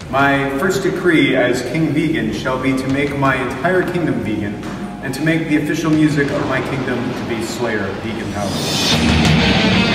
My first decree as King Vegan shall be to make my entire kingdom vegan, and to make the official music of my kingdom to be Slayer of Vegan Power.